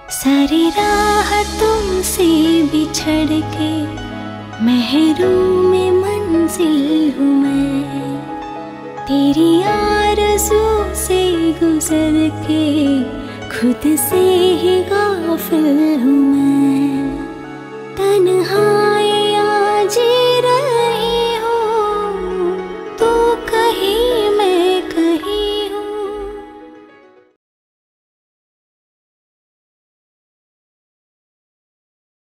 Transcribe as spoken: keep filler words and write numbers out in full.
सारी राह तुमसे बिछड़ के महरूम में मंजिल हूँ मैं, तेरी आरज़ू से गुजर के खुद से ही गाफिल